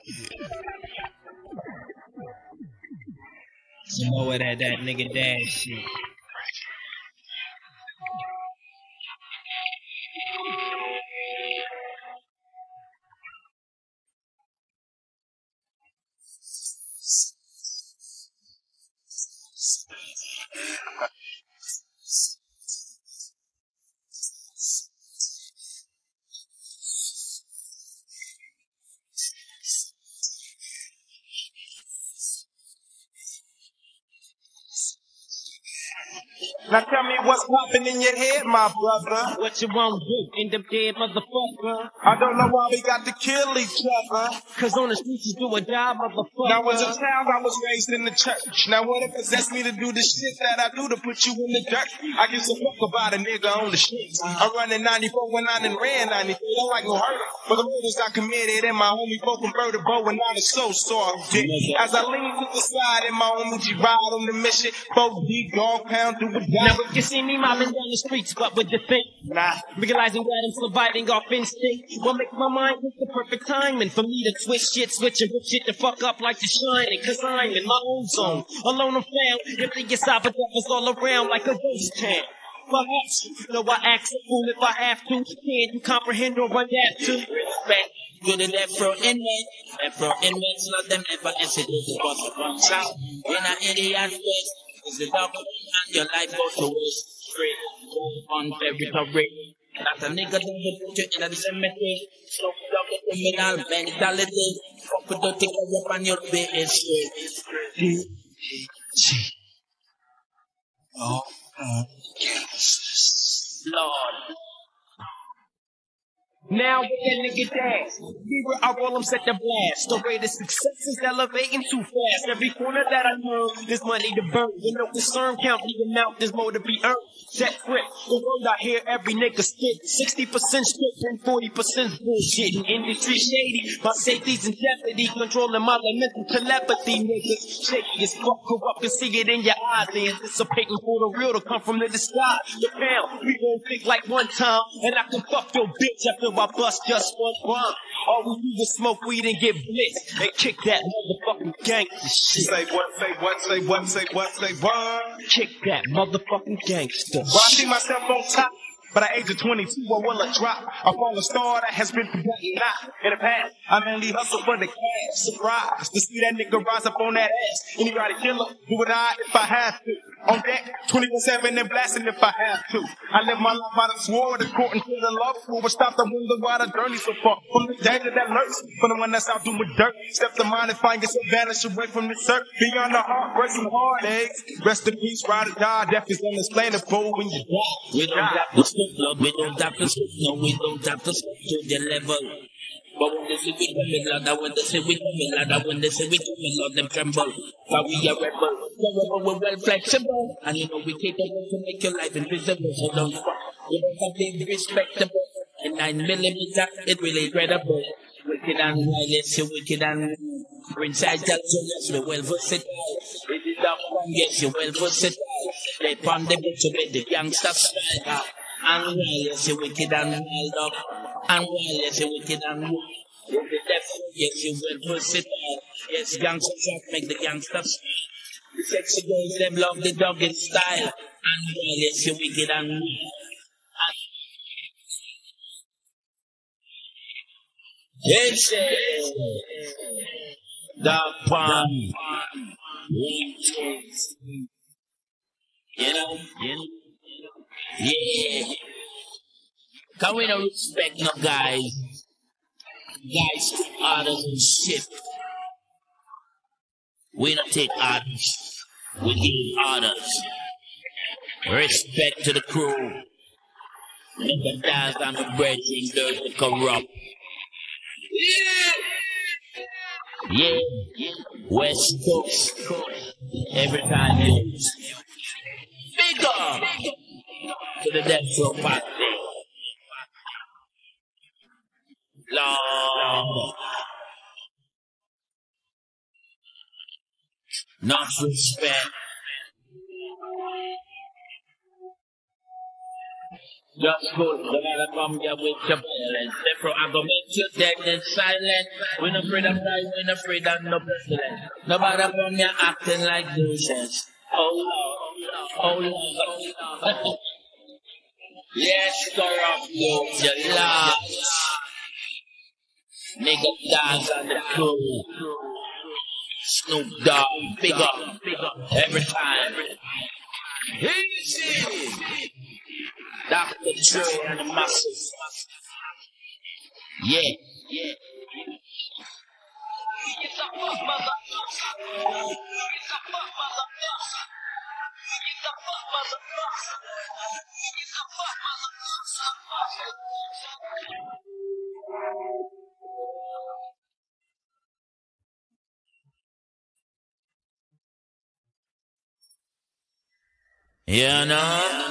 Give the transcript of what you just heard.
Some more of that nigga dad shit. Now tell me what's popping in your head, my brother. What you won't do, end up dead, motherfucker. I don't know why we got to kill each other. Cause on the streets you do a job, motherfucker. Now as a child I was raised in the church. Now what possessed me to do the shit that I do to put you in the dirt? I give a fuck about a nigga on the streets. I'm running 94 when I done ran 93. Don't like no hurt. But the murders I committed and my homie broke converted bow and I is so soft dick. As I lean to the side and my homie G ride on the mission. 4 deep dog pound through the now if you see me mobbing down the streets, what would you think? Nah. Realizing that I'm surviving off instinct. What makes my mind with the perfect timing for me to twist shit, switch and rip shit the fuck up like The Shining. Cause I'm in my own zone, alone I'm found. If they get cyber devils all around like a ghost town. Perhaps, you know I act a fool if I have to. Can you comprehend or adapt to? Respect to the left row inmate. Left row inmates, let them ever hesitate to bust the guns out. In an idiot face, is the dog and your life goes to waste. Straight on territory. That a nigga don't put you in the cemetery. So dog criminal mentality. Fuck with the ticker up on your base straight. Oh, Lord. Now with that nigga dash, I roll them, set the blast. The rate of success is elevating too fast. Every corner that I turn, there's money to burn. With no concern, count the amount, there's more to be earned. Set grip, the word I hear every nigga spit. 60% strip and 40% bullshit. Industry shady, my safety's in jeopardy. Controlling my mental telepathy, niggas. Shaky as fuck, corrupt, can see it in your eyes. They anticipating for the real to come from the sky. The pound, we gon' think like one time, and I can fuck your bitch after I bust just one rhyme. All we do is smoke weed and get blitzed and kick that motherfucking gangster shit. Say what, say what, say what, say what, say what? Kick that motherfucking gangster. Well, I see myself on top. But at the age of 22, I will a drop. I fall a star that has been forgotten not. In the past, I mainly hustle for the cash. Surprise to see that nigga rise up on that ass. Anybody kill him, do it I if I have to. On deck, 24/7 and blasting if I have to. I live my life by the sword, according to the love school. But stop the wonder why the journey so far. From the danger that lurks, from the one that's out doing dirt. Step the mind and find yourself vanish away from the earth. Beyond the heartbreaks and heartaches. Rest in peace, ride or die. Death is unexplainable when you die. We don't have to stoop, Lord. We don't have to stoop. No, we don't have to stoop to the level. But when they say we coming, Lord, when they say we coming, Lord, when they say we coming, Lord, them tremble. For we are rebel. We're well flexible. And you know we capable to make your life invisible. So don't fuck. We don't have to be respectable. And 9mm, it really incredible. Wicked and wireless, you wicked and inside that, so yes, we're well versatile. It is that one, yes, you're well versatile. They palm the bitch with the gangster style. And wireless, you wicked and wild up. And wireless, you wicked and wild. With the death, yes, you're well versatile. Yes, gangster trap make the gangster style. The sexy girls, them love the doggy style. And wireless, you wicked and wild. It's the fun. You know? Yeah. Can we not respect no guys? Guys take orders and shit. We don't take orders. We give orders. Respect to the crew. Never dance on the bread and dirty corrupt. Yeah, West Coast. Every time you big up to the death row party. Lord, not respect. Just good, don't gotta come here with your violence. Therefore, I go make you dead and silent. We no afraid of life, we no afraid of no pestilence. Nobody come here acting like nuisance. Oh Lord, oh Lord. Yes, corrupt you lost. Nigga dance on the crew. Snoop Dogg, big up, every time. Easy. Dr. Dre and the masses. Yeah. You know?